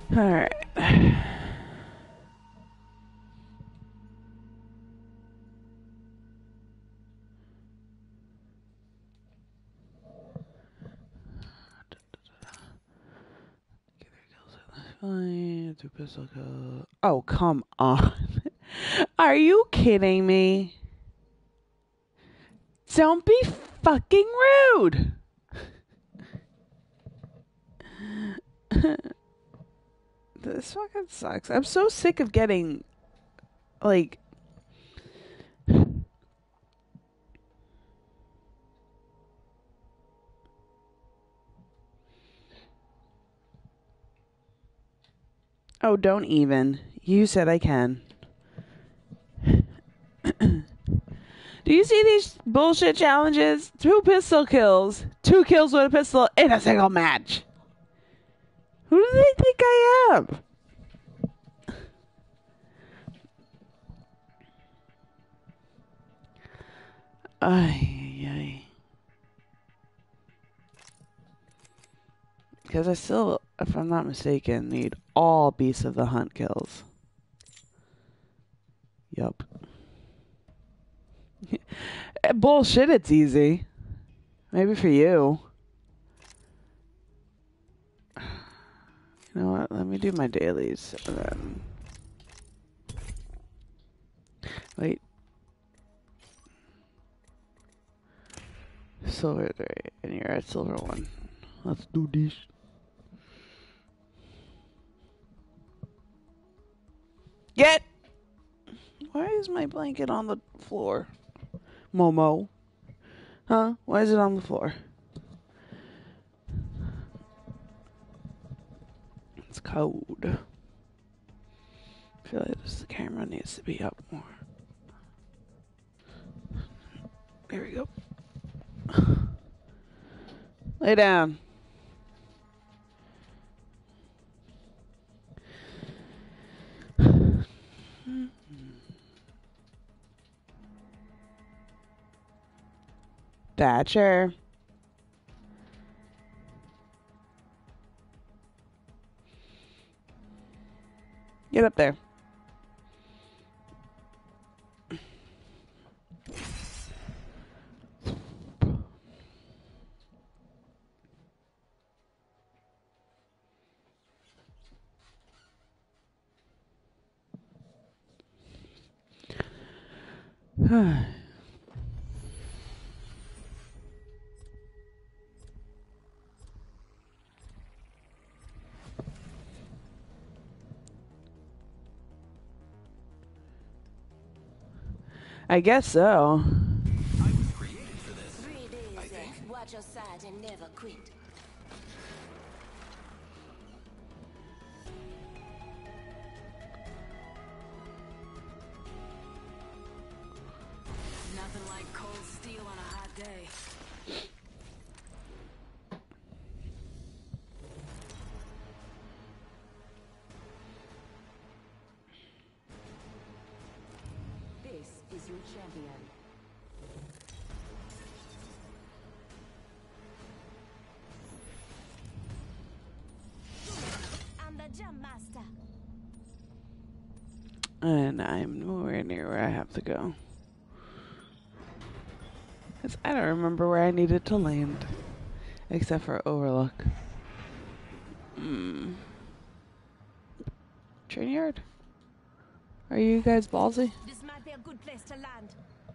Alright. Fine. 2 pistol kills. Oh, come on. Are you kidding me? Don't be fucking rude. This fucking sucks. I'm so sick of getting, like... Oh, don't even. You said I can. Do you see these bullshit challenges? 2 pistol kills. 2 kills with a pistol in a single match. Who do they think I am? Ay. Because I still, if I'm not mistaken, need all Beasts of the Hunt kills. Yup. Bullshit, it's easy. Maybe for you. You know what? Let me do my dailies. And then... Wait. Silver 3. And you're at silver 1. Let's do this. Get! Why is my blanket on the floor? Momo. Huh? Why is it on the floor? It's cold. I feel like the camera needs to be up more. There we go. Lay down. Thatcher. Get up there. I guess so. I was created for this. I think. Watch your side and never quit. Nothing like cold steel on a hot day. This is your champion. I'm the jump master. And I'm nowhere near where I have to go. Because I don't remember where I needed to land. Except for Overlook. Train yard? Are you guys ballsy? This might be a good place to land.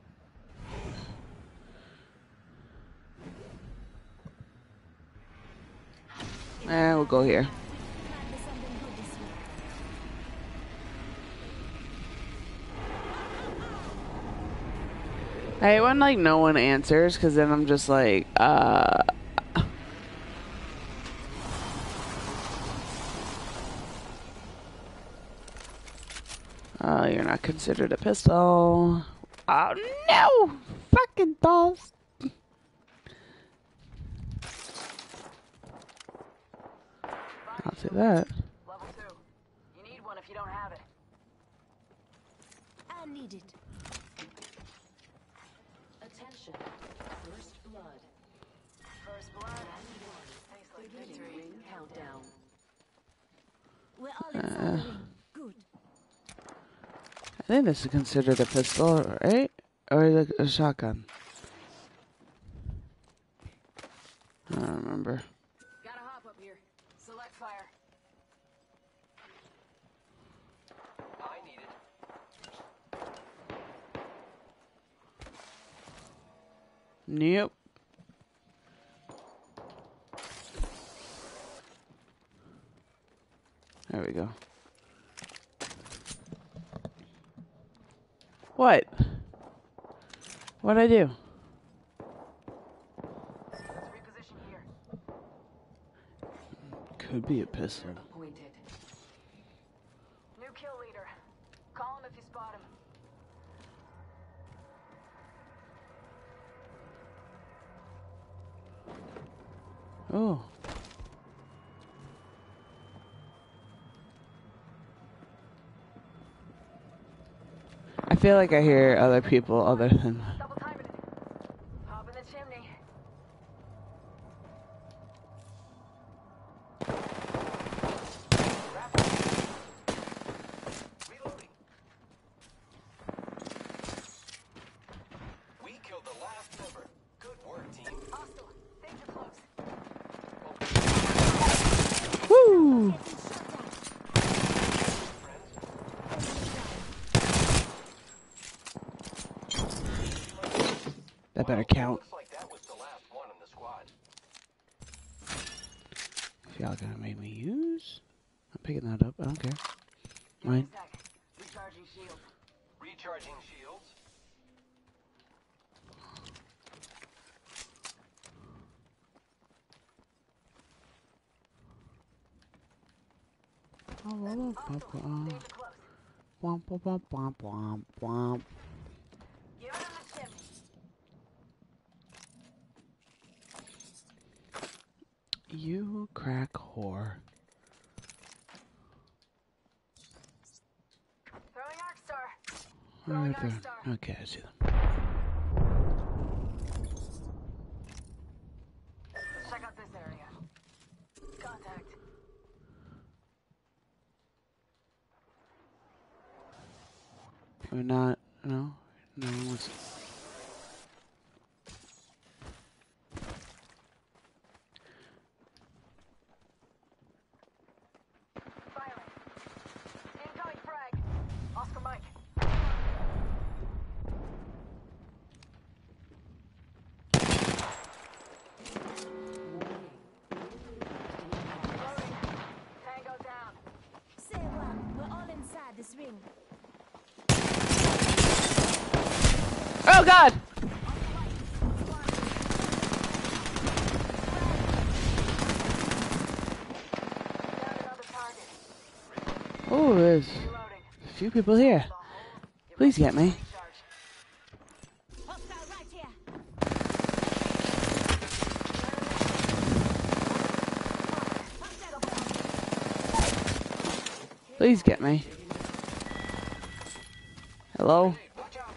We'll go here. Might be something good this week. I hate when, like, no one answers, because then I'm just like, you're not considered a pistol. Oh, no! Fucking dolls. I'll do that. Level 2. You need one if you don't have it. I need it. Attention. First blood. First blood. Tastes like victory. Ring countdown. We're all inside the ring. Good. I think this is considered a pistol, right? Or a shotgun. I don't remember. Gotta hop up here. Select fire. I need it. Yep. There we go. What? What'd I do? Let's reposition here. Could be a pistol. Appointed. New kill leader. Call him if you spot him. Oh. I feel like I hear other people other than... Double timing it. Hop in the chimney. Reloading. We killed the last member. Good work, team. Hostile. Danger close. Woo! That better count. Looks like that was the last one in the squad. If y'all gonna make me use... I'm picking that up. I don't care. Give me Mine. a sec. Recharging shield. Recharging shields. Womp, Danger close. womp, womp, womp, womp, womp. Get under the chimney. You crack whore. Throwing Arc Star. Right Arc there. Star. Okay, I see them. Let's check out this area. Contact. We're not... No? No one wants... Firing. Incoming frag. Oscar Mike. Reloading. Tango down. Say what? We're all inside this ring. Oh, God! Down another target. Oh, there's Reloading. a few people here. Please get me. Charge. Hostile right here. Please get me. Hello? Watch out.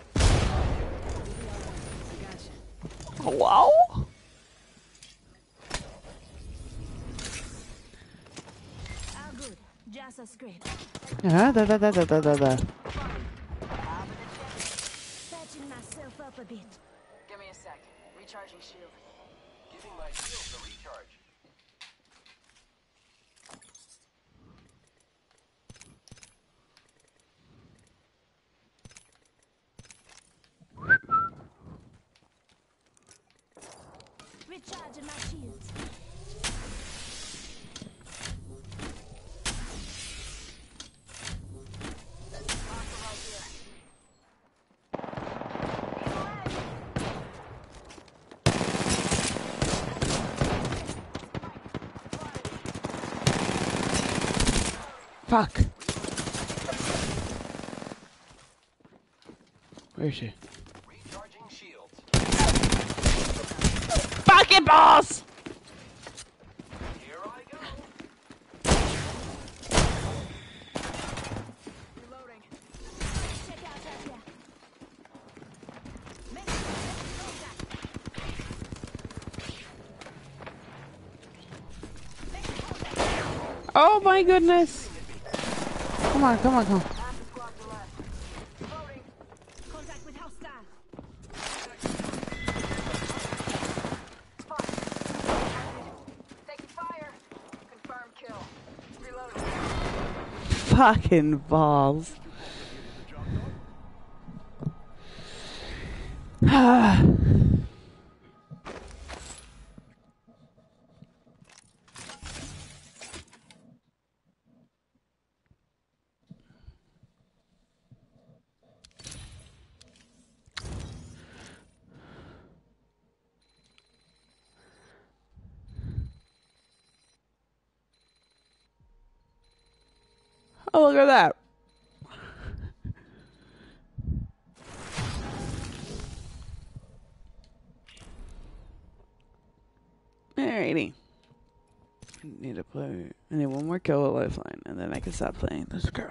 Hello? All good. Just a scrape. Da. Patching myself up a bit. Give me a sec. Recharging shield. Giving my shields a recharge. Recharging my shields. Hostile right here. Fuck. Where is she? Recharging shields. Fucking balls! Here I go. Reloading. Check out right here. Make contact. Oh my goodness! Come on, come on, come on. Half the squads are left. Reloading. Contact with hostile. Spot. Taking fire. Confirmed kill. Reloading. Fucking balls. Oh, look at that. Alrighty. Need to play. I need one more kill with Lifeline, and then I can stop playing this girl.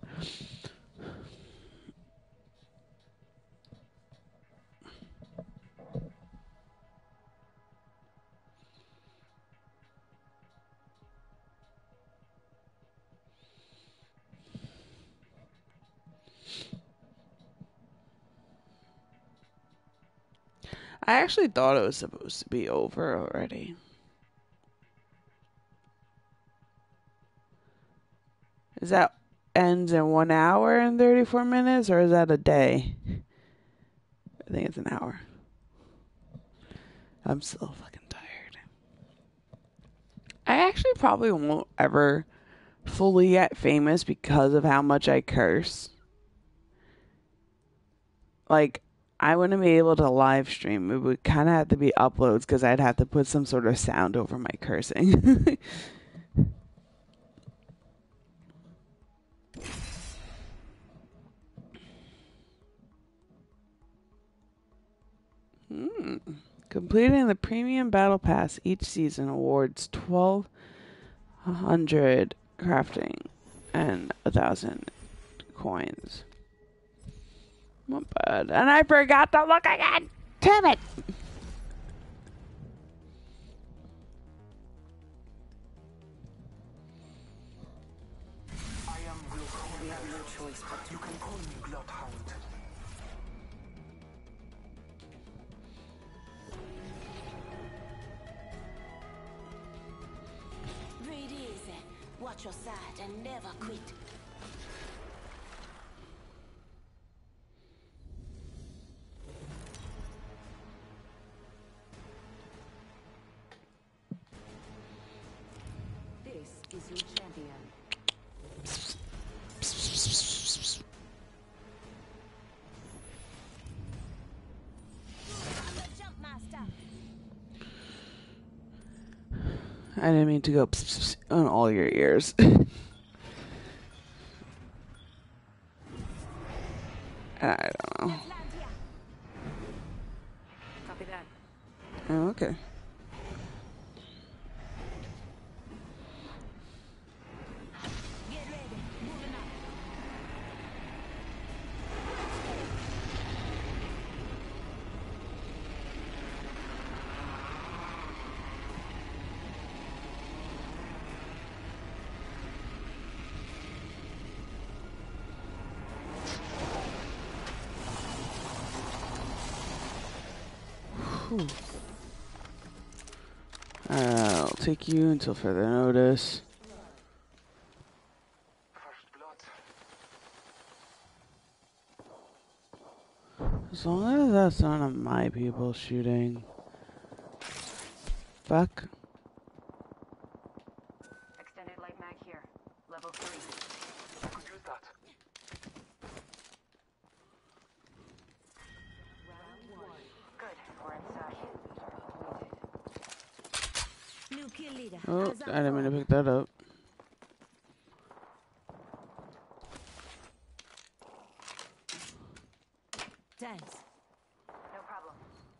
I actually thought it was supposed to be over already. Is that ends in 1 hour and 34 minutes, or is that a day? I think it's an hour. I'm still fucking tired. I actually probably won't ever fully get famous because of how much I curse. Like, I wouldn't be able to live stream. It would kind of have to be uploads because I'd have to put some sort of sound over my cursing. Completing the premium battle pass each season awards 1,200 crafting and 1,000 coins. Not bad. And I forgot to look again. Damn it. I am Wilco. We have no choice, but you can call me Bloodhound. Breathe easy. Watch your side and never quit. This is your champion. I'm the jump master. I didn't mean to go pss, pss, pss on all your ears. I don't know. Let's land here. Copy that. Oh, okay. Get ready. Moving up. I'll take you until further notice. First blood. As long as that's none of my people shooting. Fuck. Extended light mag here. Level 3. I could use that. Good. We're inside. New kill leader. Oh, Eyes up I didn't mean to forward. pick that up. Thanks. No problem.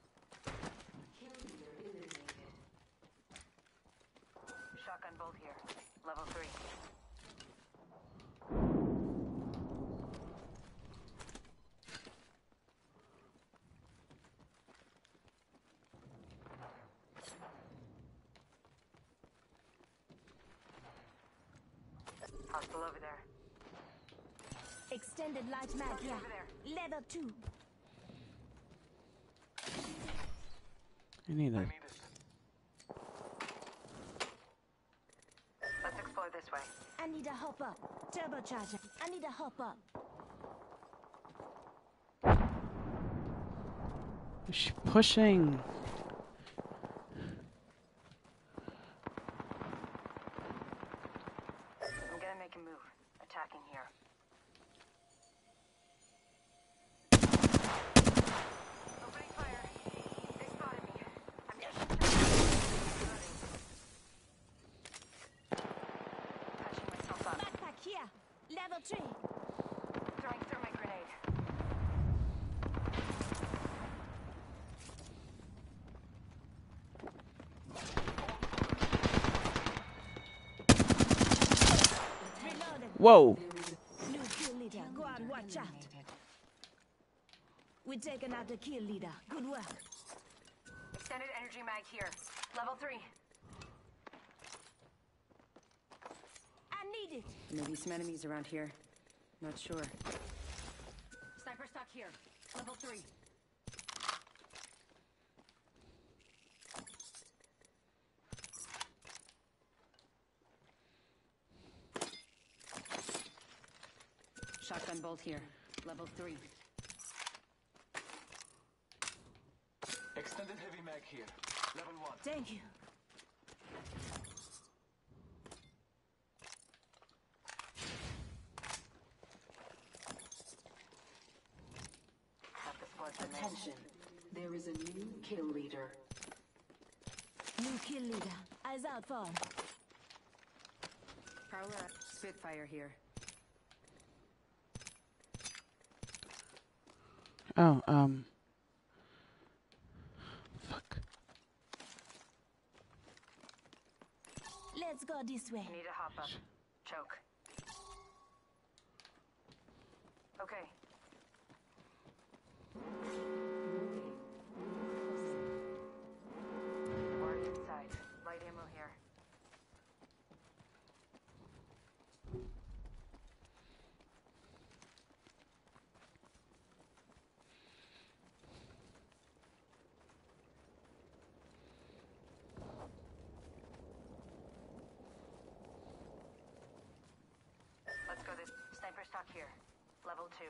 Shotgun bolt here. Level 3. Hostile over there. Extended light mag here. Level 2. I need a. Let's explore this way. I need a hop up. Turbocharger. I need a hop up. She's pushing. I'm gonna make a move. Attacking here. Opening fire. They spotted me. I'm just patching myself up. Backpack here. Level 3. Throwing thermite grenade. Reloaded. Whoa. New kill leader. Go on, watch out. We've taken out the kill leader. Good work. Extended energy mag here. Level 3. I need it. Maybe some enemies around here. Not sure. Sniper stock here. Level 3. Shotgun bolt here. Level 3. Extended heavy mag here. Level 1. Thank you. Have the squad grenade. Attention. There is a new kill leader. New kill leader. Eyes out for him. Prowler Spitfire here. Oh, fuck. Let's go this way. Need a hop up. Choke. Okay. Already inside. Light ammo here. Let's go this sniper stock here. Level 2.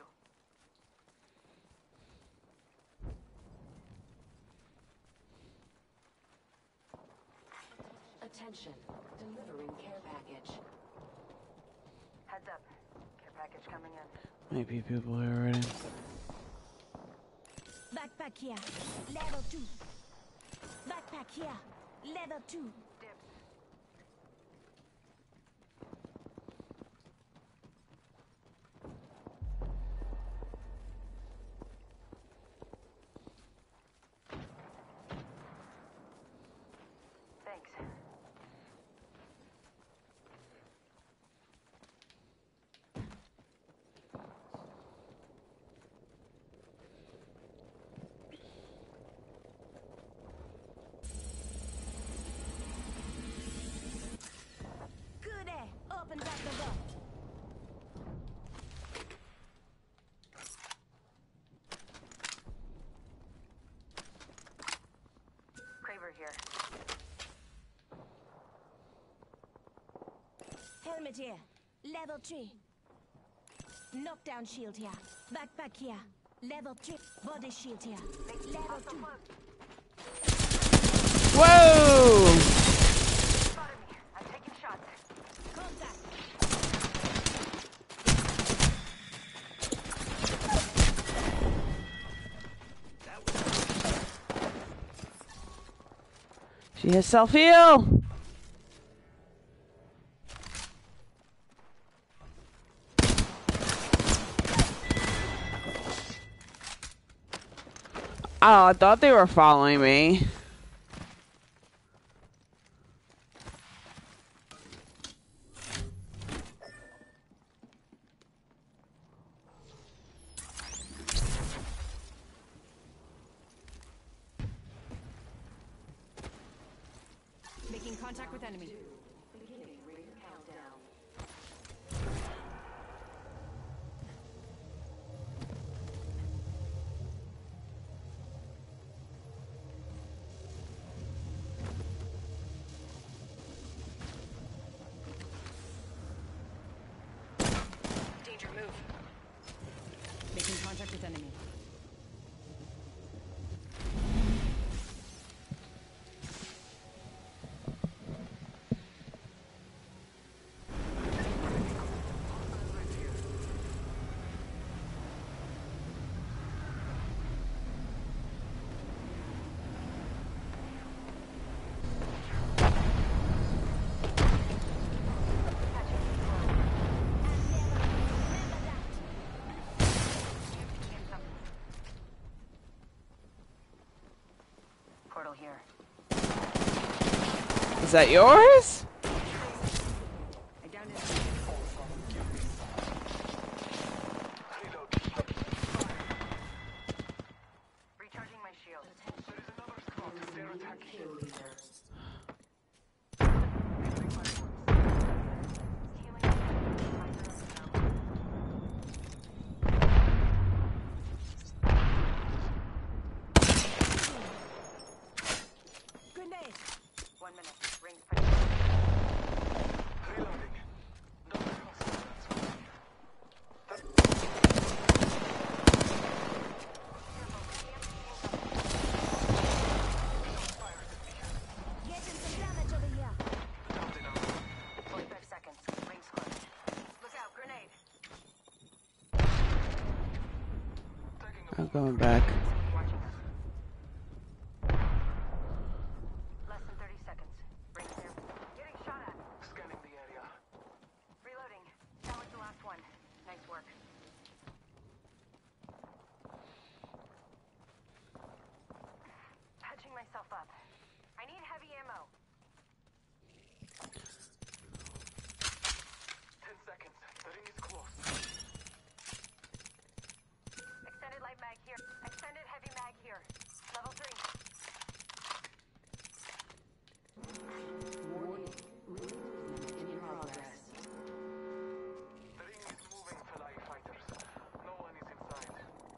Attention. Delivering care package. Heads up. Care package coming in. Might be people here already. Backpack here. Level 2. Backpack here. Level 2. Dibs. Thanks. Good air. Open back the door. Kraber here. Helmet here. Level 3. Knockdown shield here. Backpack here. Level 3. Body shield here. Level 2. Whoa! Spotted me. I'm taking shots. Contact. She has self-heal! Oh, I thought they were following me. Making contact with enemy. Suspected enemy. Portal here. Is that yours? I downed it. Recharging my shield. Grenade! 1 minute. Ring fence. Reloading. Double crossbow. Getting some damage over here. 45 seconds. Ring's close. Look out. Grenade. I'm going back. Watching us. Less than 30 seconds. Ring's there. Getting shot at. Scanning the area. Reloading. That was the last one. Nice work. Patching myself up. I need heavy ammo. 10 seconds. The ring is close. Extended light mag here. Extended heavy mag here. Level 3. Warning. In progress. The ring is moving, Fly fighters. No one is inside.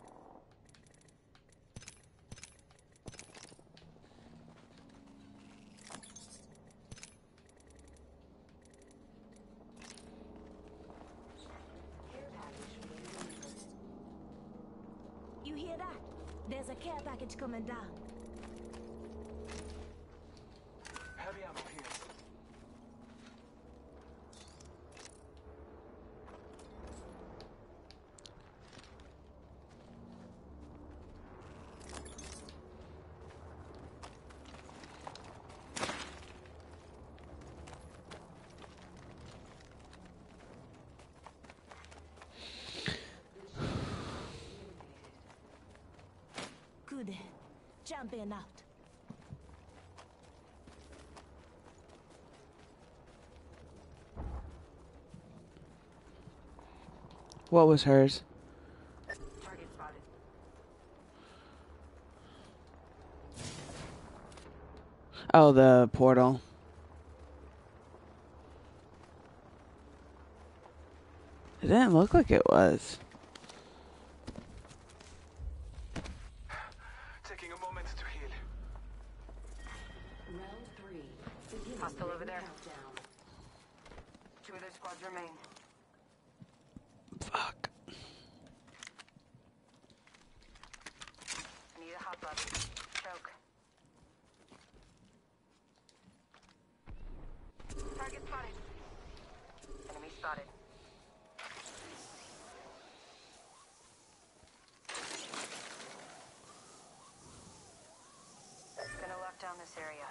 You hear that? There's a care package coming down. Heavy ammo here. Good. Champion out. What was hers? Target spotted. Oh, the portal. It didn't look like it was. Taking a moment to heal. Round 3. Beginning Hostile over ring there. countdown. 2 other squads remain. Fuck. I need a hop up. Choke. Target spotted. Enemy spotted. Gonna lock down this area.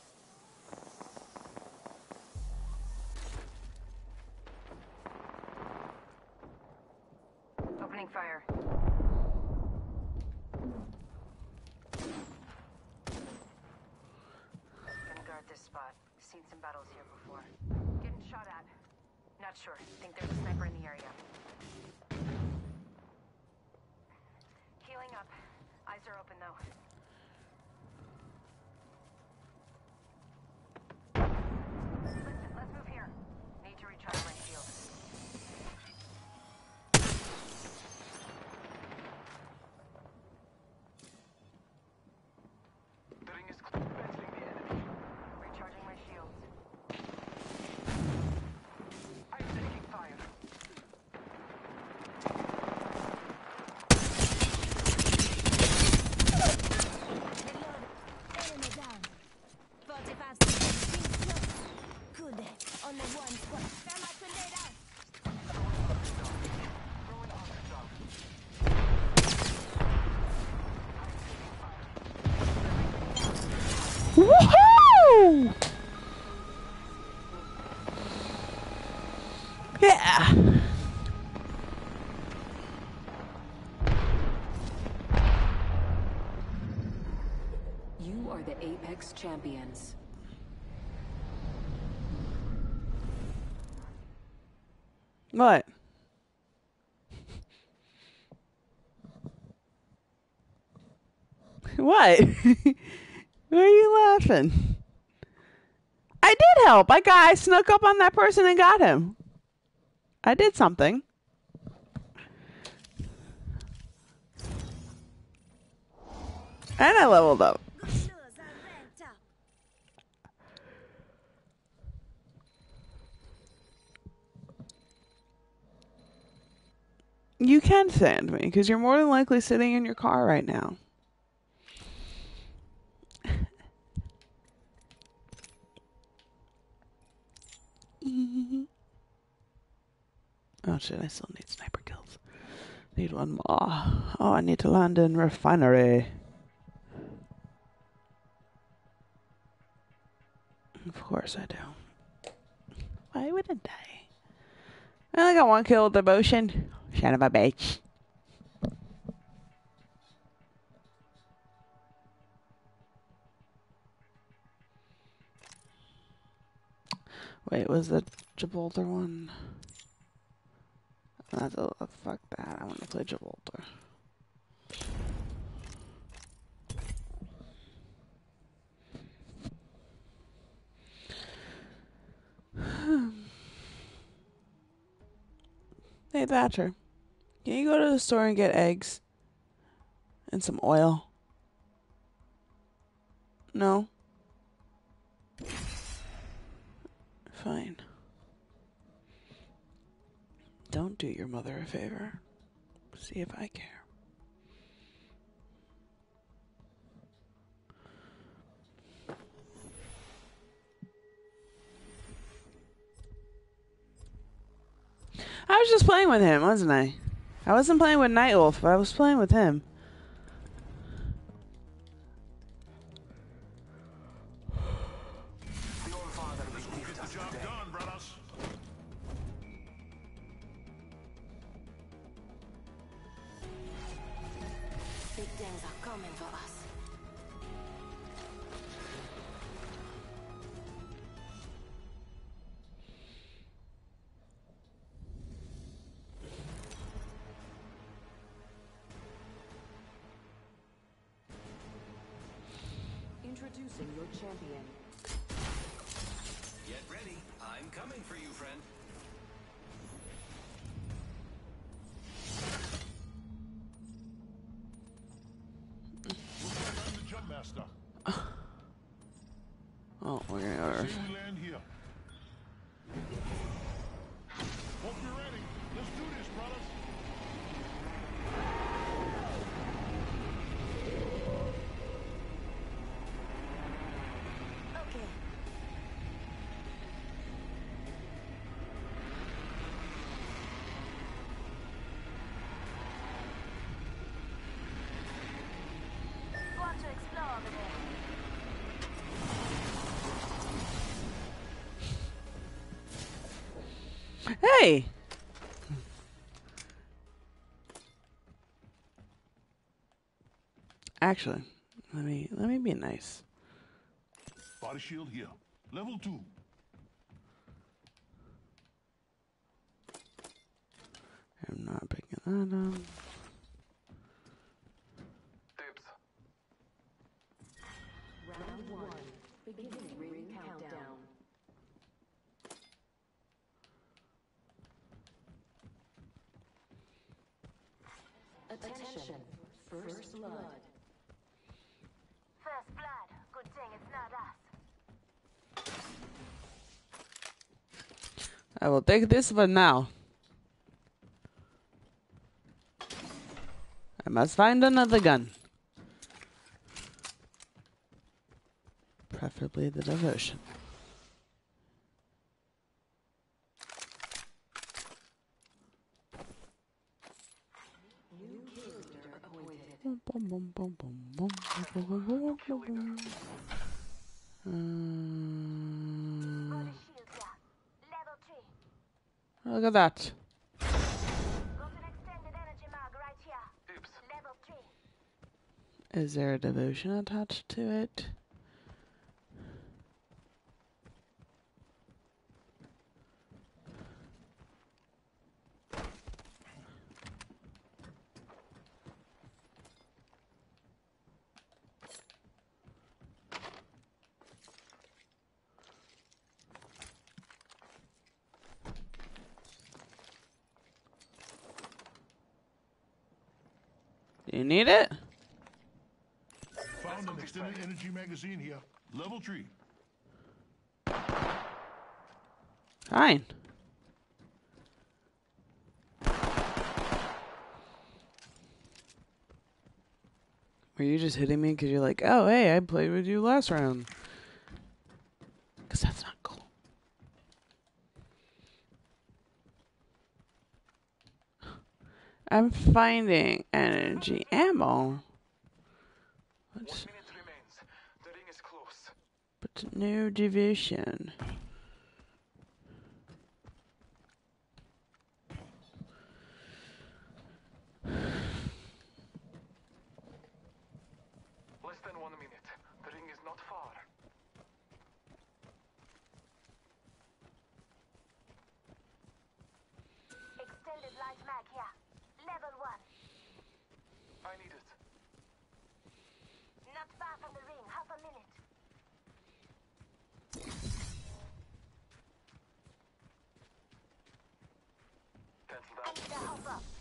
Opening fire. Gonna guard this spot. Seen some battles here before. Getting shot at. Not sure. Think there's a sniper in the area. Healing up. Eyes are open though. Listen, let's move here. Need to recharge my shield. The ring is battling the enemy. Recharging my shields. I'm taking fire. Woohoo! Yeah. You are the Apex Champions. What? What? Why are you laughing? I did help. I snuck up on that person and got him. I did something. And I leveled up. You can sand me, because you're more than likely sitting in your car right now. Oh shit, I still need sniper kills. Need one more. Oh, I need to land in refinery. Of course I do. Why wouldn't I? I only got one kill with the motion. Son of a bitch. Wait, was the Gibraltar one? Fuck that. I want to play Gibraltar. Hey, Thatcher. Can you go to the store and get eggs? And some oil? No? Fine. Don't do your mother a favor. See if I care. I was just playing with him, wasn't I? I wasn't playing with Nightwolf, but I was playing with him. Big things are coming for us. Introducing your champion. Get ready. I'm coming for you, friend. I'm the jump master. Oh, we're gonna go. Say we land here. Hope you're ready. Let's do this, brothers. Okay. Want to explore over there? Hey! Actually, let me be nice. Body shield here. Level 2. I'm not picking that up. Tips. Round 1. Beginning ring countdown. Attention. First blood. First blood. Good thing it's not us. I will take this for now. I must find another gun. Preferably the devotion. New character appointed. Boom, boom, boom, boom, boom, boom, boom, boom, boom, boom, boom. Body shield here. Level 3. Look at that. Got an extended energy mag right here. Tips. Level 3. Is there a devotion attached to it? Do you need it? Found an extended energy magazine here. Level 3. Fine. Were you just hitting me because you're like, oh, hey, I played with you last round? Because that's not cool. I'm finding energy ammo. 1 What's, minute remains. The ring is close. but no division. Less than 1 minute. The ring is not far. Extended light mag here. Level 1. I need it. Not far from the ring. Half a minute. Cancel I that. need a hop up.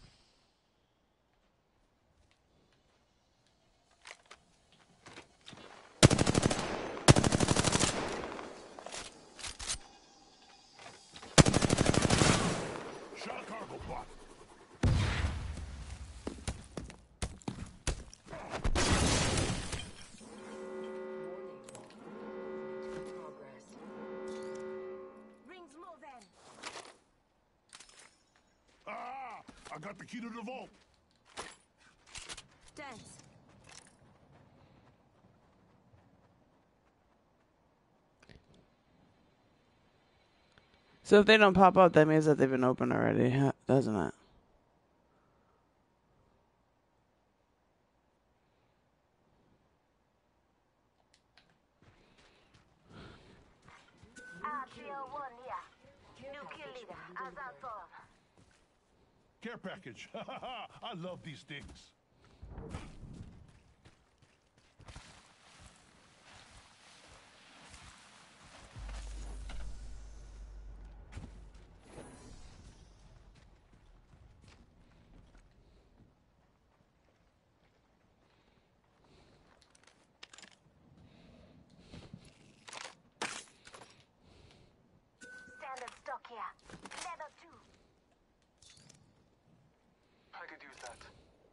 Shot a cargo bot. Progress. Rings moving. Ah! I got the key to the vault. Thanks. So if they don't pop up, that means that they've been opened already, doesn't it? R301 here. New kill leader. Azaltov. Care package. I love these things. Standard stock here. Level 2. I could use that.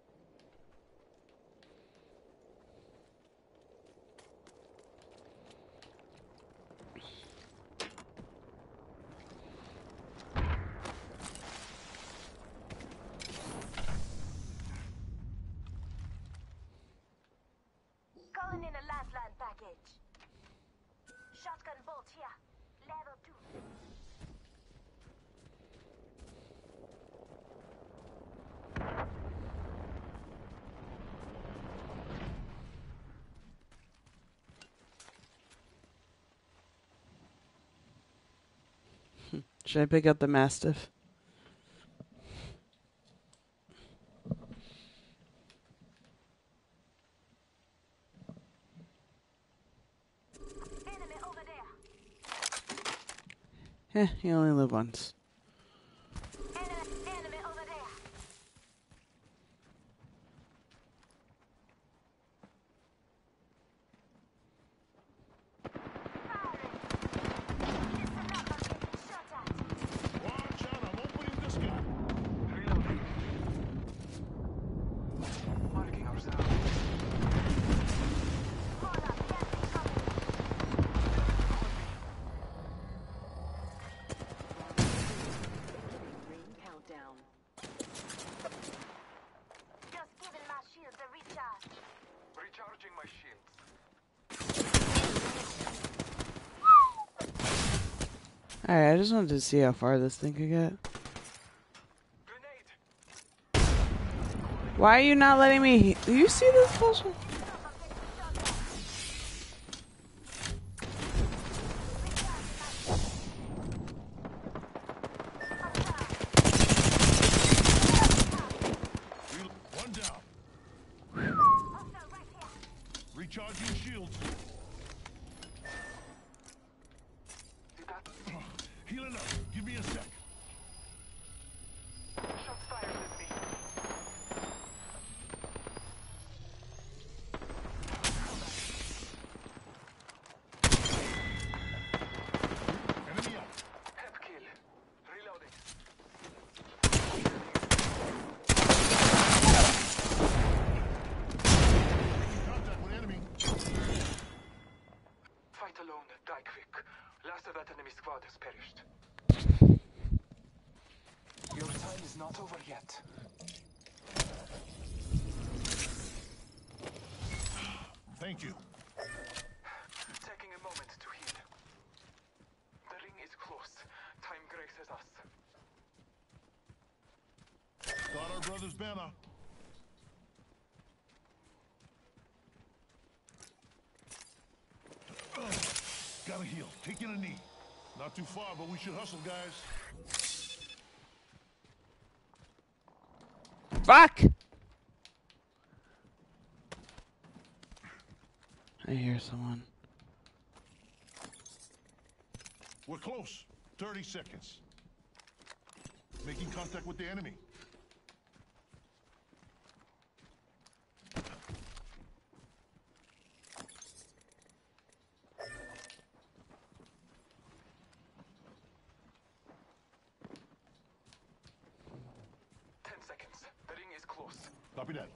Calling in a lifeline package. Shotgun bolt here. Level 2. Should I pick up the Mastiff? Enemy over there. You only live once. Enemy over there. Firing. Listen up, I'm getting shot at. Watch out, I'm opening this guy. Reloading. Marking ourselves. Hold up, the enemy coming. Ring countdown. Just giving my shields a recharge. Recharging my shields. Alright, I just wanted to see how far this thing could get. Grenade! Why are you not letting me? Do you see this bullshit? One down. Recharging shields. Healing up. Give me a sec. Shots fired at me. Enemy up. Hep kill. Reloading. Contact with enemy. Fight alone, die quick. Last of that enemy squad has perished. Your time is not over yet. Thank you. Taking a moment to heal. The ring is close. Time graces us. Got our brother's banner. Gotta heal. Taking a knee. Not too far, but we should hustle, guys. Fuck! I hear someone. We're close. 30 seconds. Making contact with the enemy. The ring is close. Copy that.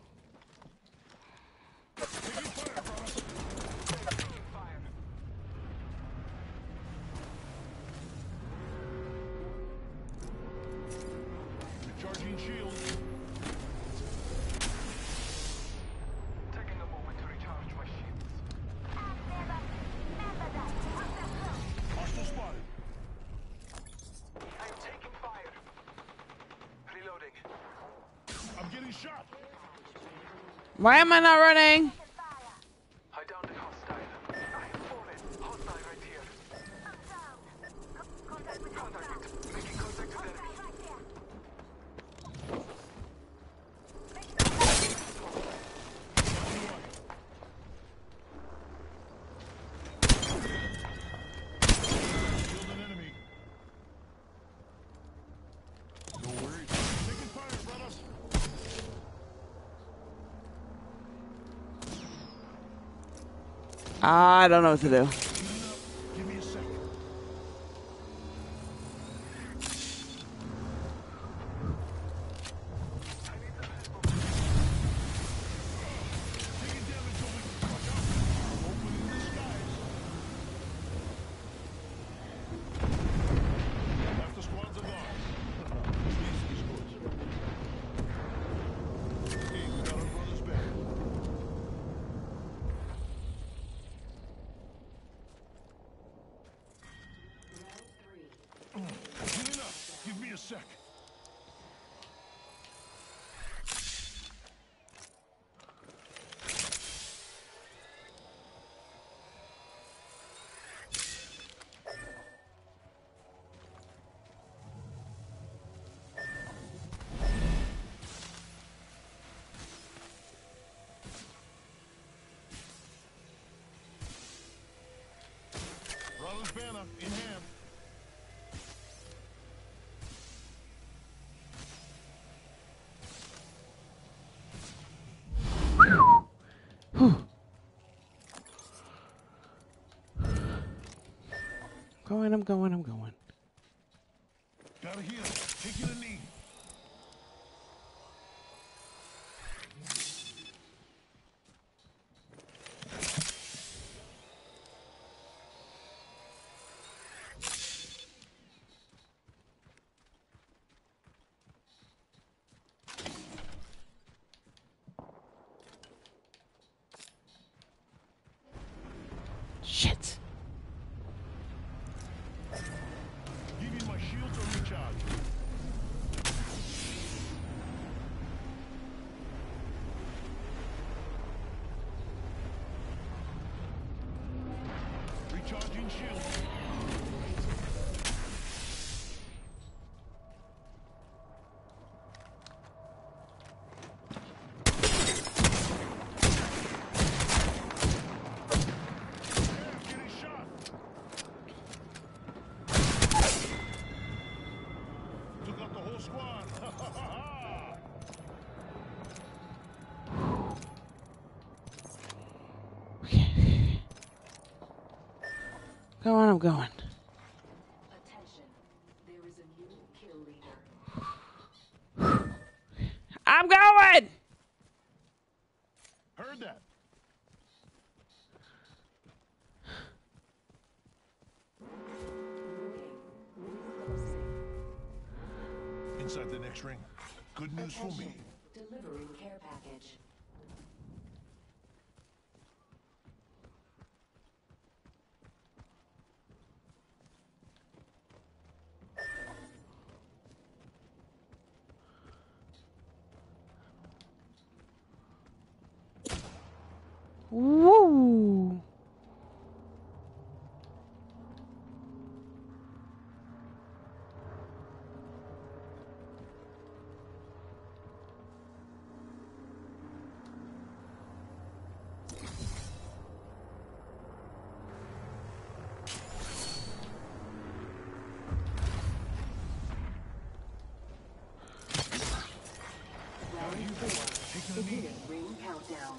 Taking fire, brother. Taking fire. Recharging shields. Taking a moment to recharge my shields. Hostile spotted. I'm taking fire. Reloading. I'm getting shot. Why am I not running? I downed a hostile. I have fallen. Hostile right here. Contact. Making contact with enemy. Killed an enemy. No worries. Taking fire, brothers. I don't know what to do. Healing up. Give me a second. Taking damage over. Watch out. Opening the skies. Half the squads are gone. This is good. Hey, we got our brothers back. Healing up. Give me a sec. Brother's banner in hand. I'm going. Gotta heal. Taking a knee. Shit. Recharging shield. Getting shot. Took out the whole squad. Go on, I'm going. Attention. There is a new kill leader. I'm going! Heard that. Inside the next ring. Good news for me. Delivering care package. Woo! Beginning ring countdown.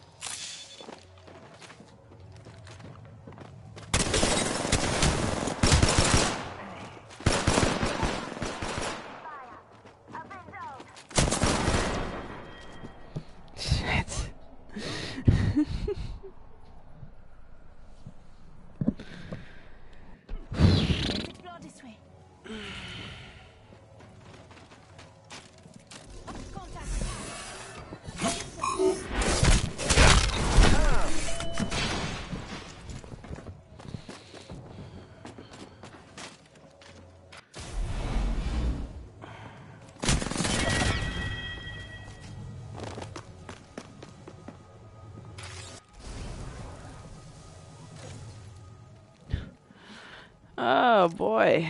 Shit. Explore this way. Contact. Oh boy.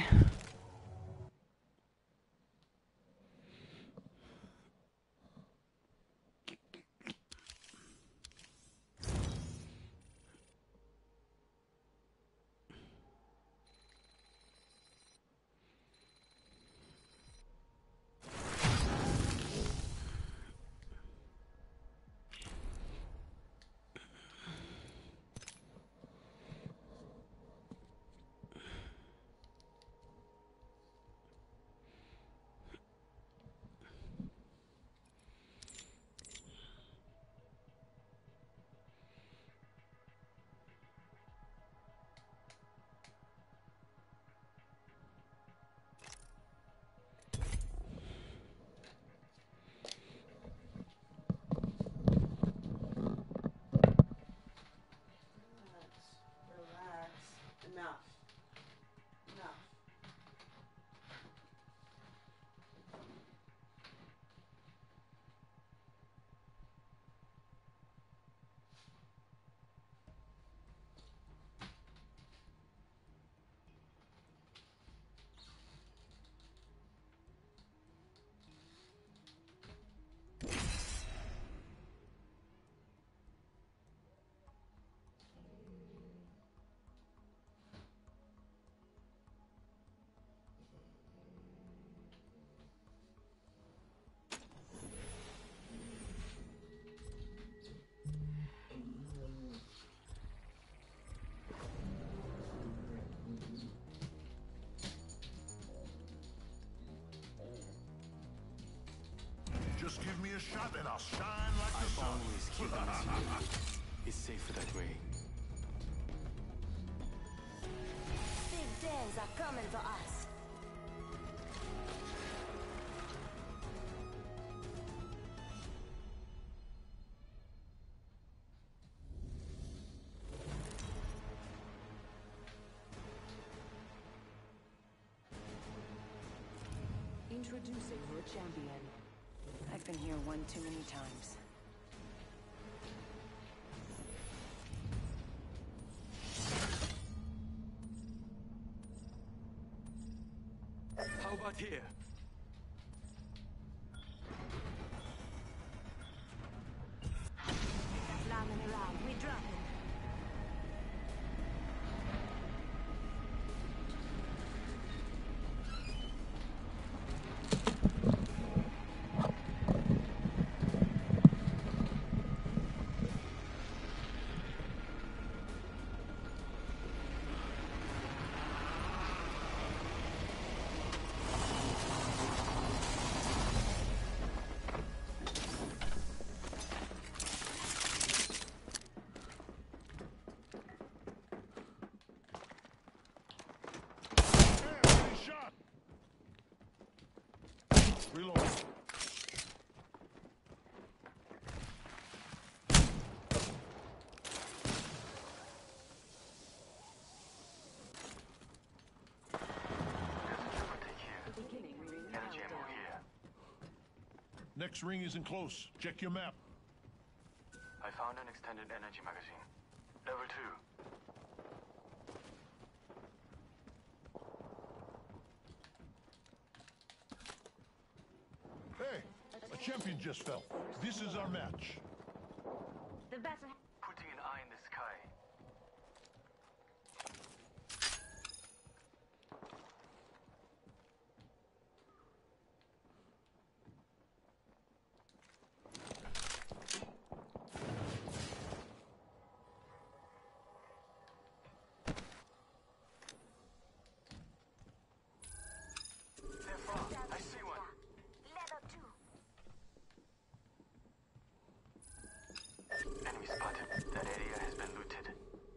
Relax. Enough. Enough. Just give me a shot and I'll shine like the sun. Always keep on It's safer that way. Big dens are coming for us. Introducing your champion. I've been here one too many times. How about here? Slamming around. We drop him. Hey, shot! Reload. Beginning ring Energy ammo countdown. here. Next ring isn't close. Check your map. I found an extended energy magazine. Level 2. Hey, a champion just fell. This is our match. The battle. Putting an eye in the sky. They're far. I see one. Level 2. Enemy spotted. That area has been looted.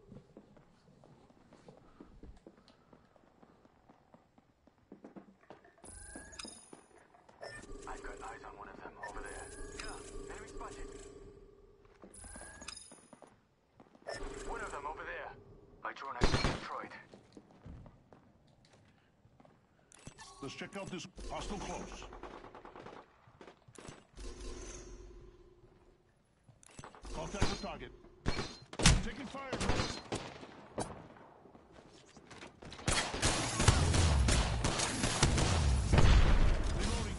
I've got eyes on one of them over there. Yeah, enemy spotted. One of them over there. My drone has been destroyed. Let's check out this hostile close. Contact with target. Taking fire, guys. Reloading.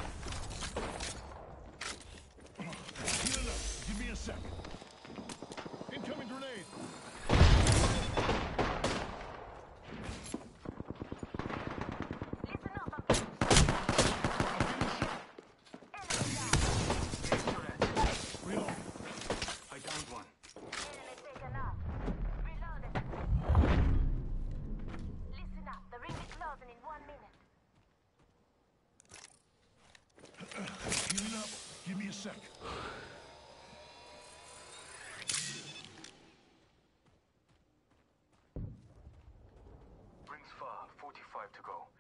Healing up. Give me a sec. Incoming grenade. Listen up. Reload. I downed one. Enemy taken out. Reloaded. Listen up. The ring is closing in 1 minute. Healing up. Give me a sec. Rings far. 45 to go.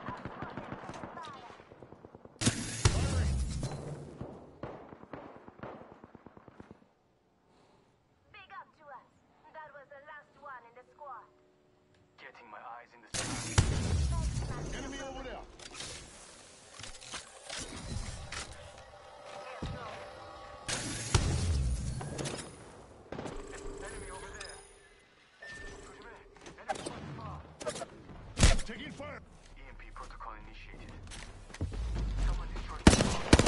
Firing. Big up to us. That was the last one in the squad. Getting my eyes in the sky. Enemy over there. Enemy over there. Enemy not far. Taking fire. EMP protocol initiated. Someone destroyed the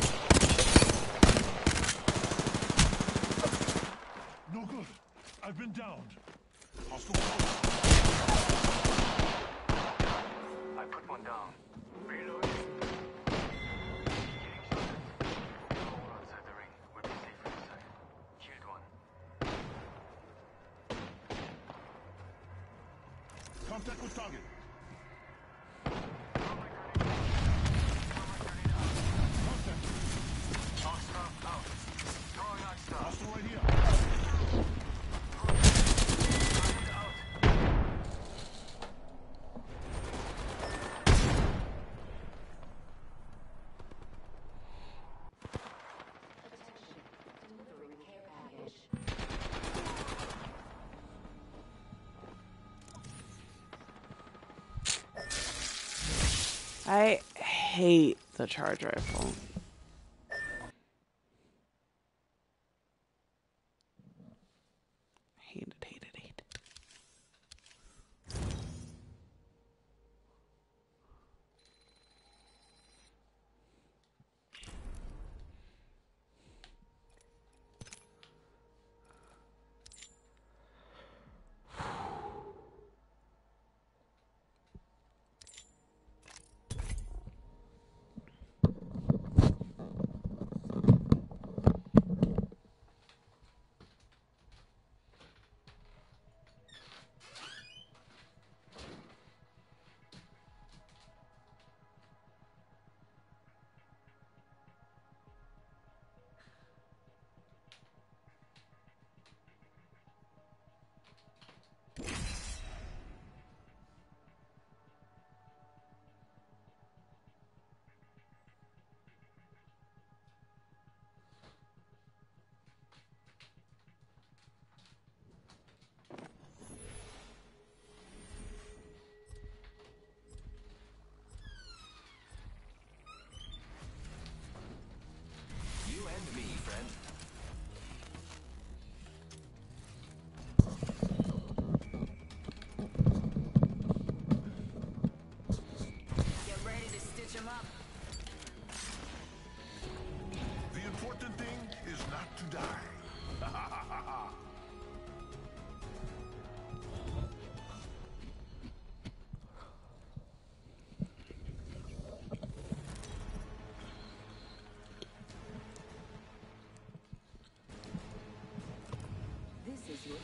bomb. No good. I've been downed. Hostile close. I put one down. Reloading. Getting shot. All outside the ring. We'll be safe inside. Killed one. Contact with target. Contact. Hostile out. Throwing hostile. Hostile right here. Out. Attention. Delivering care package. I hate the charge rifle. Hate it, hate it, hate it.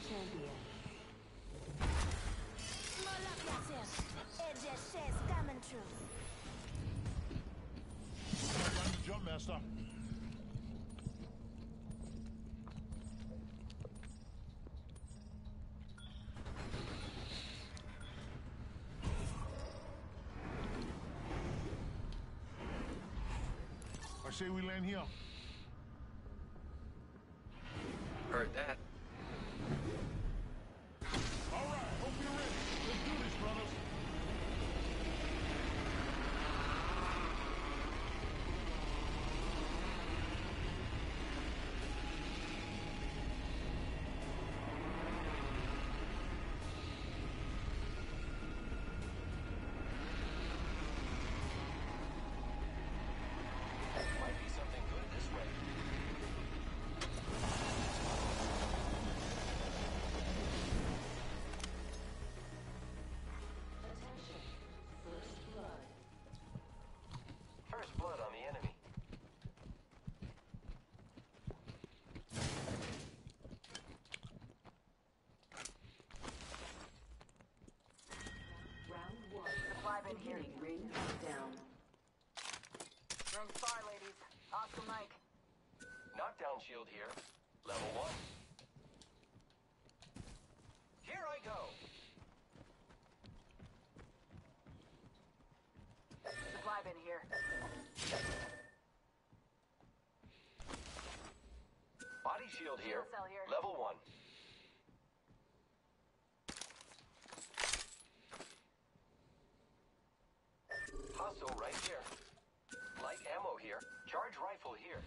champion. Small up yourself. Edge shares coming true. Time to jump, master. I say we land here. Heard that. All right, hope you're ready. Let's do this, brothers. Might be something good this way. Attention. First blood. First blood on the enemy. Round one. Supply bin here. Beginning ring countdown. Ring far, ladies. Oscar Mike. Knockdown shield here. Level 1. Here I go. Supply bin here. Body shield here. Shield cell here. Level 1. Hostile right here. Light ammo here. Charge rifle here.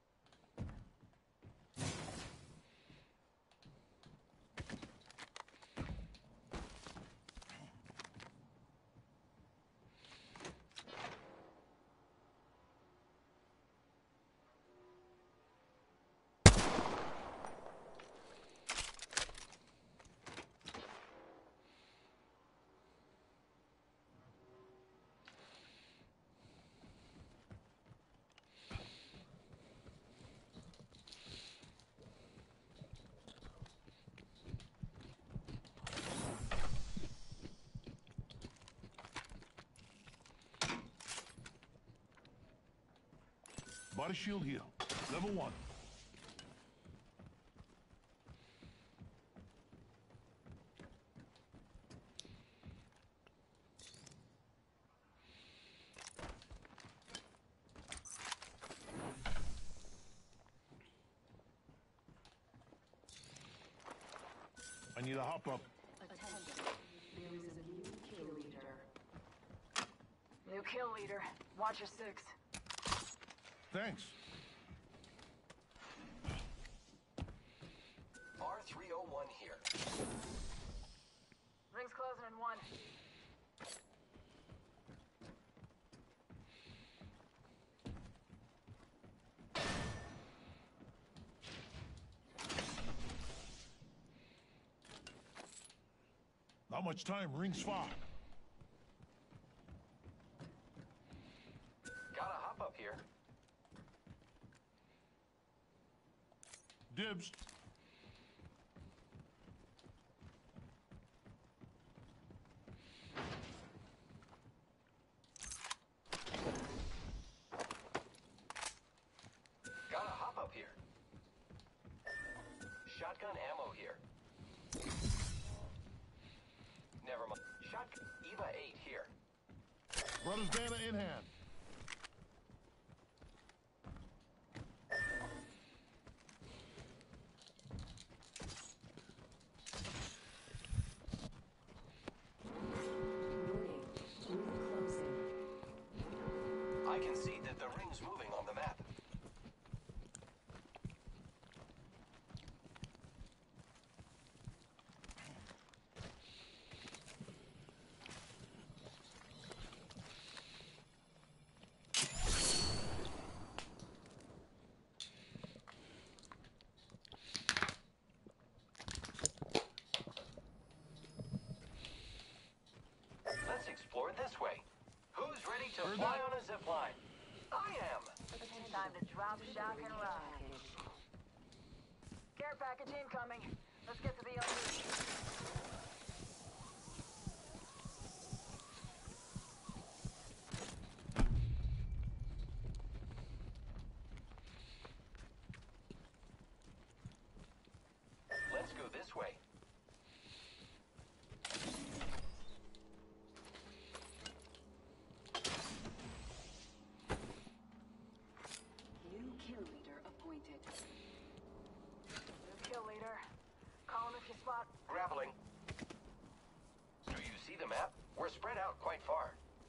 Body shield here. Level 1. I need a hop up. Attention. There is a new kill leader. New kill leader. Watch your six. Thanks. R301 here. Ring's closing in 1. Not much time. Rings far. Gotta hop up here. Dibs. Gotta hop up here. Shotgun ammo here. Never mind. Shotgun Eva 8 here. Brothers banner in hand. Warning. Ring closing. I can see that the ring's moving on the map. Let's explore this way. Who's ready to fly on a zip line? I am. Time to drop, shock, and ride. Care package incoming. Let's get to the other spot. Grappling. Do you see the map? We're spread out quite far.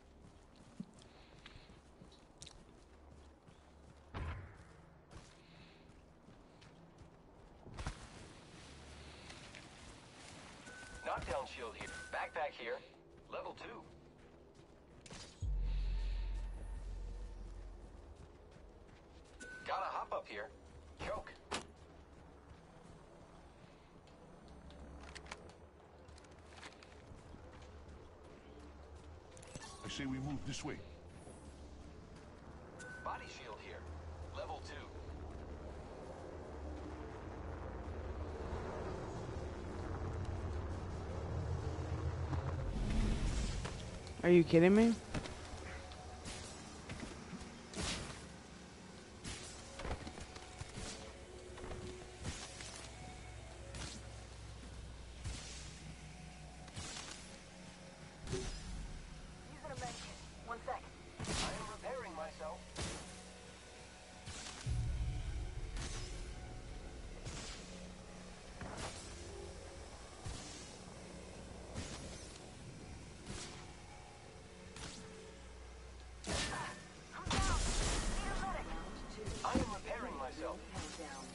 Knockdown shield here. Backpack here. Level 2. Gotta hop up here. Choke. I say we move this way. Body shield here. Level 2. Are you kidding me? Using a med kit. 1 sec. I am repairing myself. I'm down. Need a medic. I am repairing myself. Countdown.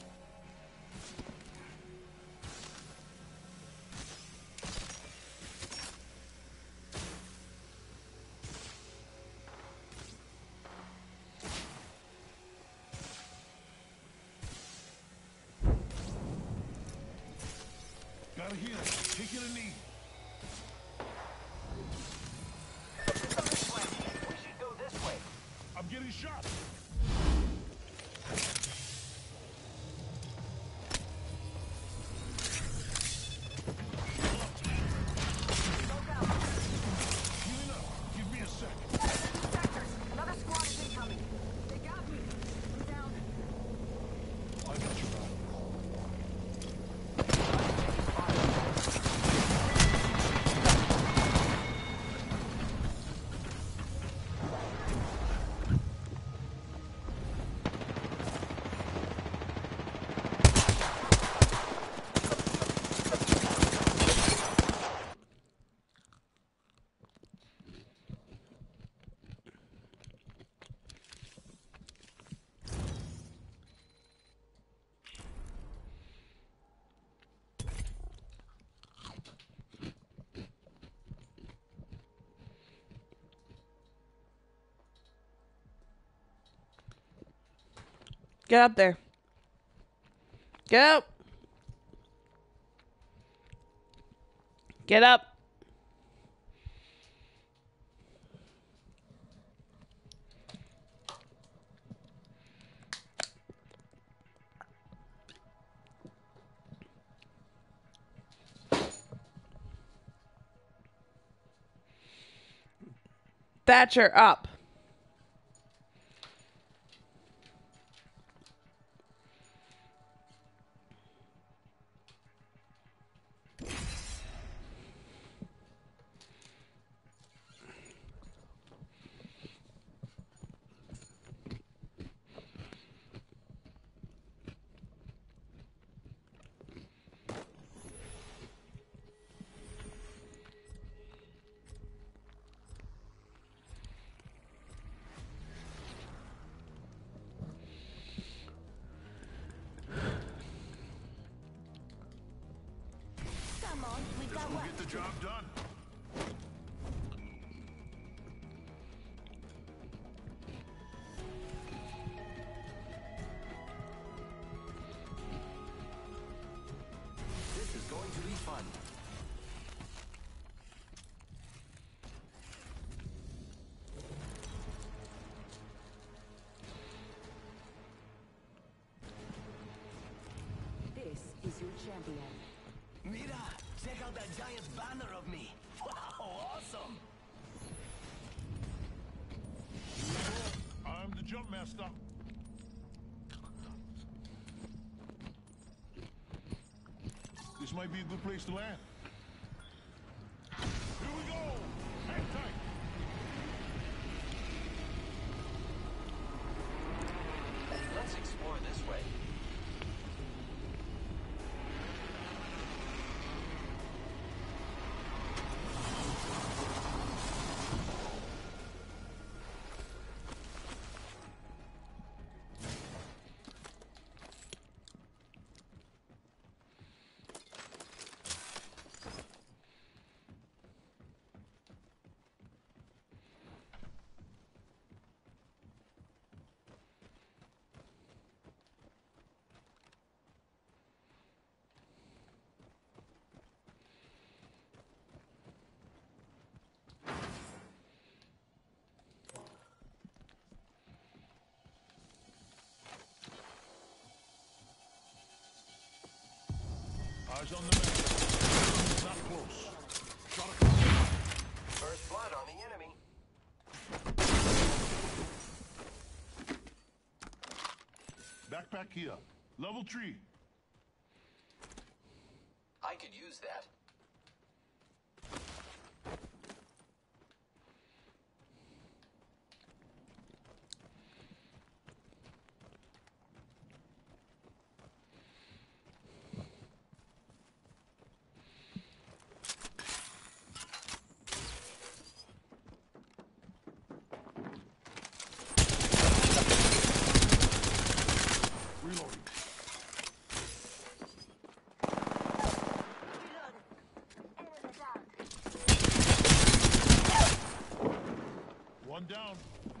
Gotta heal. Taking a knee. Go this way. We should go this way. I'm getting shot. Healing up. Give me a sec. Sectors. Another squad is incoming. They got me. I'm down. I got you, man. Get up there. Get up. Get up. Thatcher, up. Come on, we've got We'll work get the to do. job done. This is going to be fun. This is your champion. Mira, check out that giant banner of me. Wow, awesome. I'm the jump master. This might be a good place to land. Here we go. Hang tight. Let's explore this way. Eyes on the map. Not close. Shot across. First blood on the enemy. Backpack here. Level 3. I could use that. Reloading. Enemy down. One down.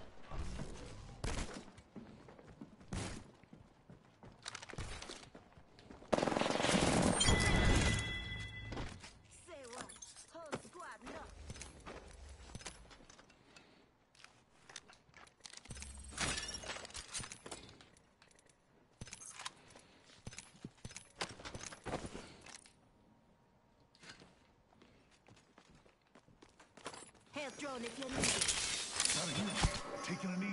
Say what? Whole squad knocked. Health drone if you need it. Out of here. Taking a knee.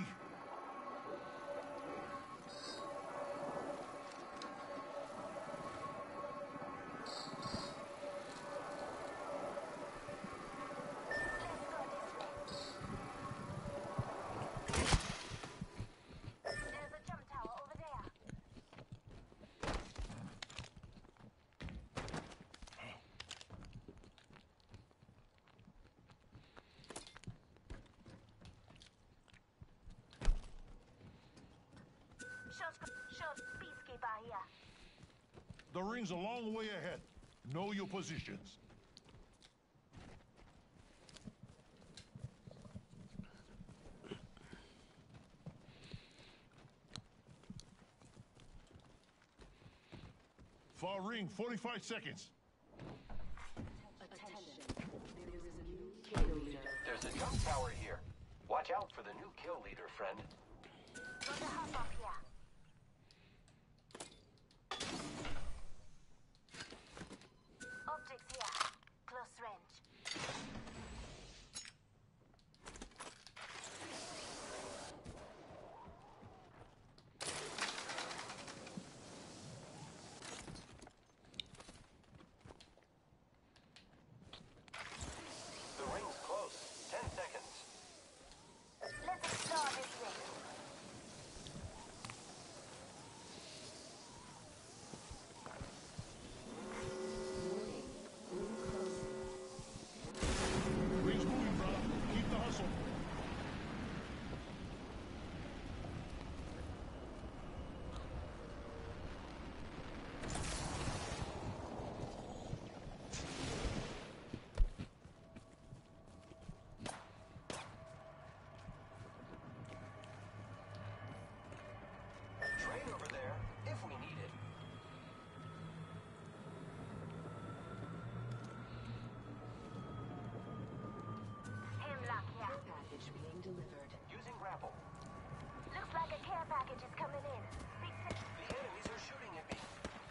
There's a jump tower over there. Short peacekeeper here. The ring's a long way ahead. Know your positions. Far ring, 45 seconds. Attention. There is a new kill leader. There's a jump tower here. Watch out for the new kill leader, friend. Got a hop up here. Optics here. Close range. The ring's close. 10 seconds. Let's explore this ring. Ring's moving, brother. Keep the hustle. Train over there, if we need it. Hemlock here. Package being delivered. Using grapple. Looks like a care package is coming in. Big The enemies are shooting at me.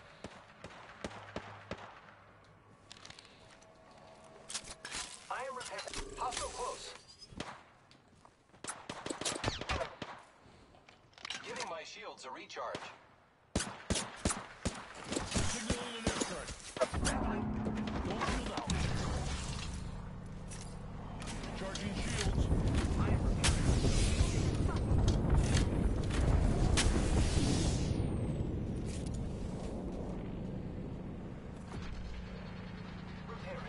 I am repairing. Hostile close. Giving my shields a recharge. Signaling an airstrike. Grappling. Don't shield out. Charging shields. I am repairing. Repairing.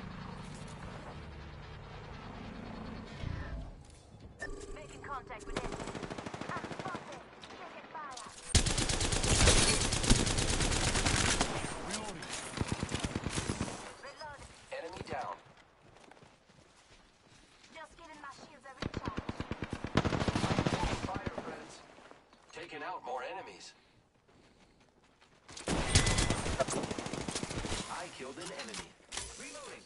making contact with enemy. I'm spotted. Taking fire. Reloading. Reload. Enemy down. Just giving my shields a recharge. Fire, friends. Taking out more enemies. I killed an enemy. Reloading.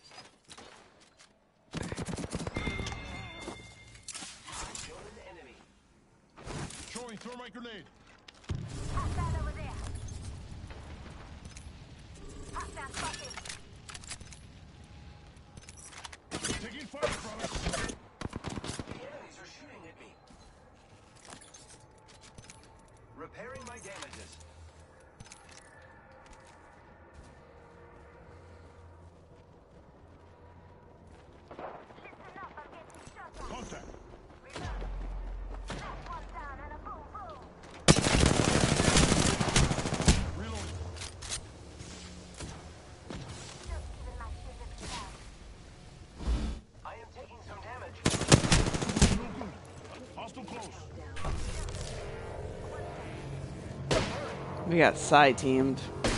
I killed an enemy. Throwing thermite grenade. Hostile over there. Hostile spotted. We got side teamed.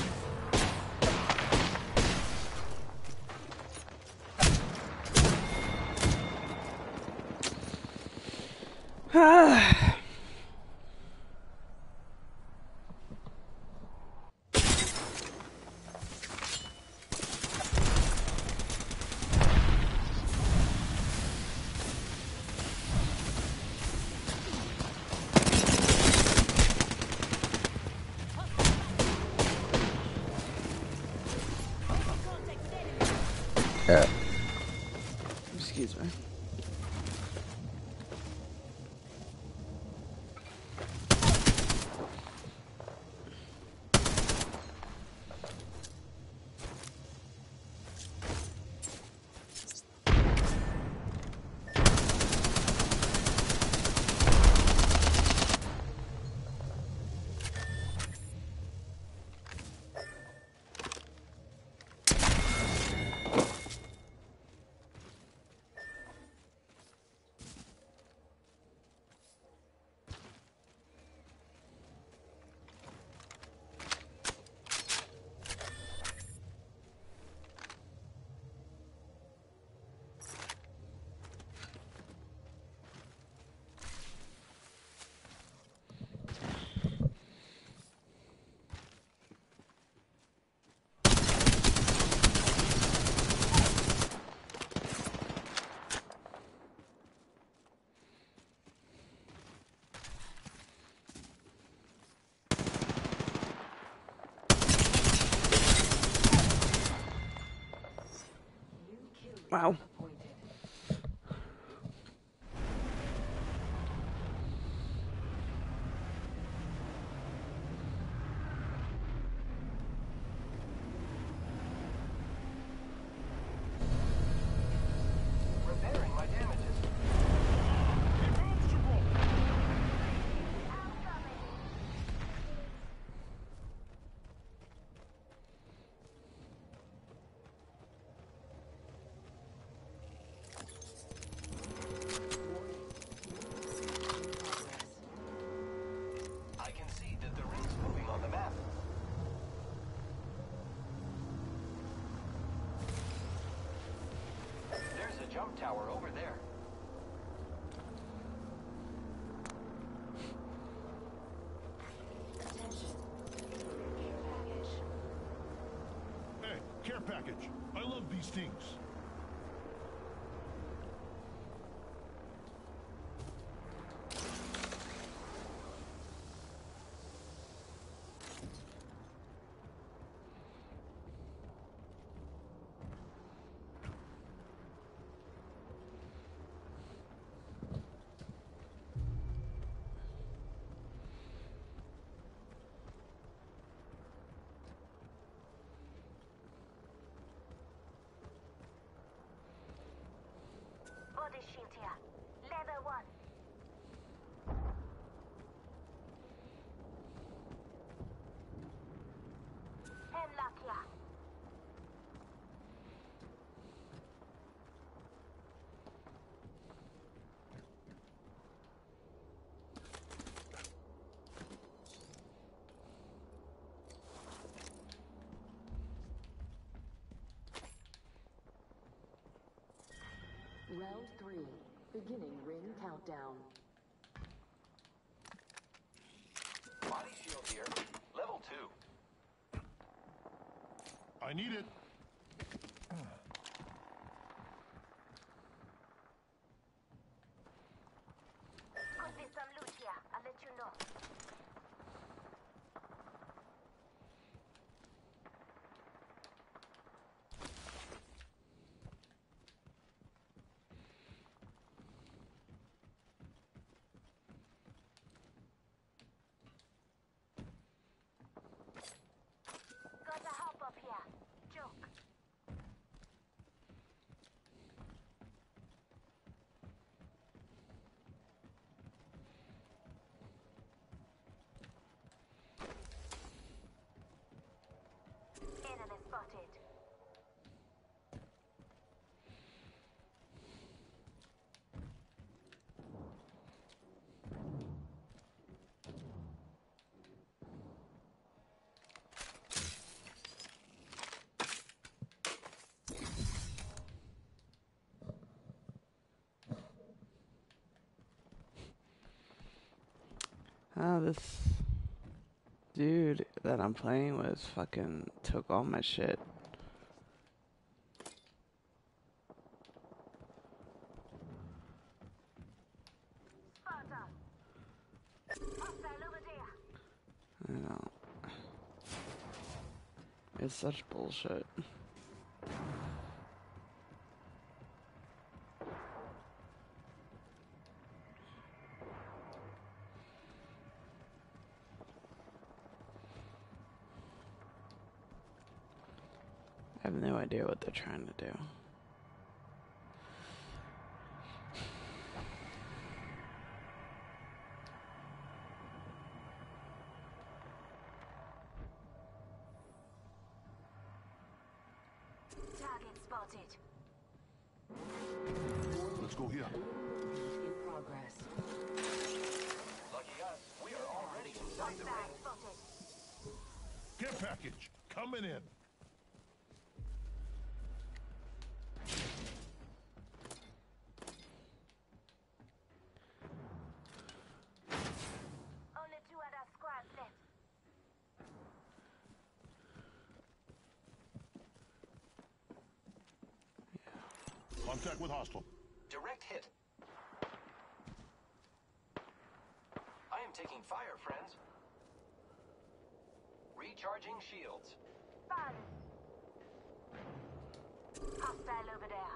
Excuse me. Wow. Repairing my damages. I can see that the ring's moving on the map. There's a jump tower over there. Hey, care package. I love these things. Body shield here. Level 1. Hemlock here. Round 3. Beginning ring countdown. Body shield here. Level 2. I need it. Could be some loot here. I'll let you know. Got a hop up here. Joe. Oh, this dude that I'm playing with fucking took all my shit. I know. It's such bullshit. I have no idea what they're trying to do. Target spotted. Let's go here. In progress. Lucky us, we are already inside the ring. Spotted. Care package coming in. Only 2 other squads left. Contact with hostile. Direct hit. I am taking fire, friends. Recharging shields. Fun. Hostile over there.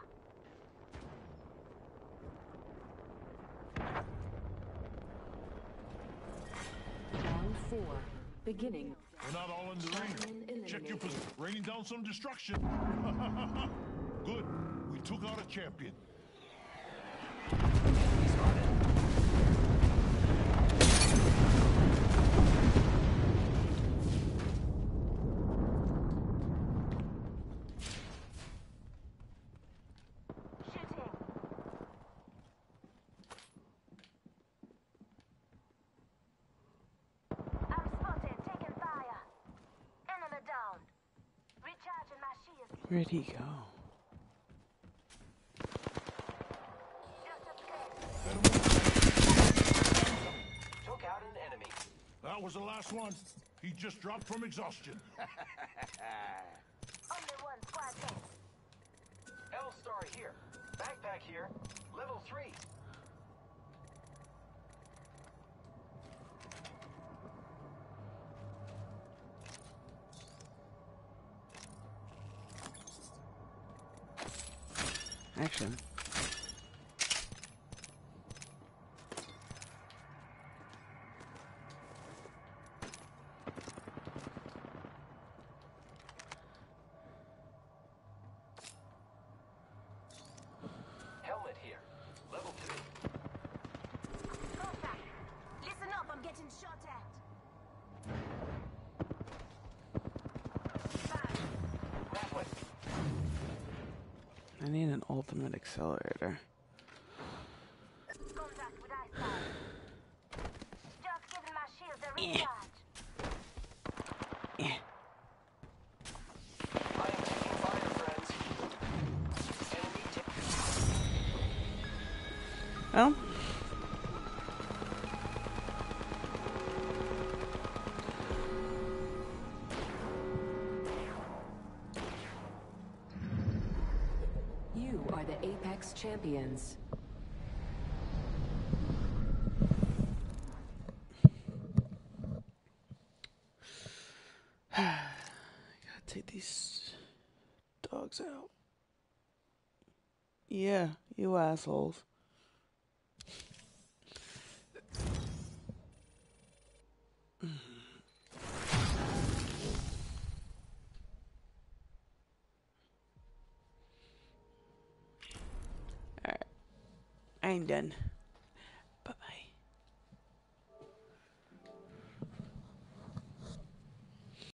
Round 4. Beginning. We're not all in the Champion ring. Check your eliminated. position. Raining down some destruction. Good. We took out a champion. Enemy spotted. Shooting. I'm spotted. Taking fire. Enemy down. Recharging my shield. Where'd he go? Just escaped. Took out an enemy. That was the last one. He just dropped from exhaustion. Only 1 squad left. L-Star here. Backpack here. Level 3. Action. Helmet here. Level 2. Contact. Listen up. I'm getting shot at. Fire. Grappling. I need an ultimate accelerator. Contact with eyesight. Just giving my shield a recharge. Yeah. I am taking fire, friends. Enemy Well, You are the Apex Champions. gotta take these dogs out. Yeah, you assholes. Alright. I'm done. Bye-bye.